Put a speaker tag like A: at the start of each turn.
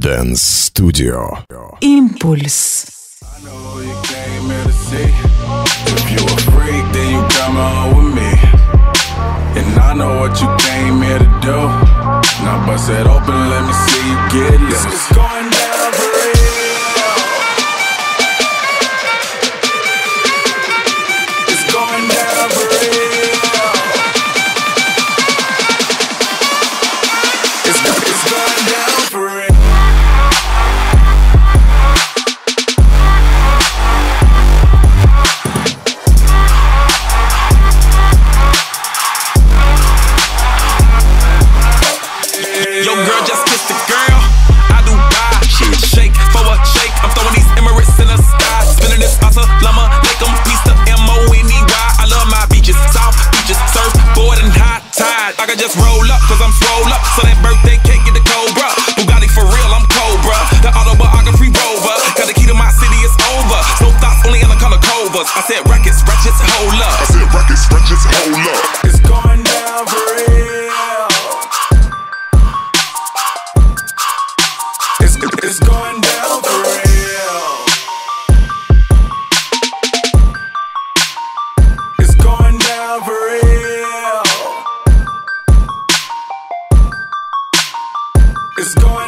A: Dance Studio.
B: Импульс.
C: If you a freak, then you come on with me. And I know what you came here to do. Now bust it open, let me see you get loose. It's going down for real. It's going down for real. It's going down for real.
D: I can just roll up, cause I'm swole up. So that birthday cake get the Cobra. Bugatti for real, I'm Cobra. The autobiography rover. Got the key to my city, it's over. No thoughts, only in the color covers. I said rackets, ratchets, hold up.
C: I said rackets, ratchets, hold up. It's going down for real. It's going down for real. It's going down for real. It's going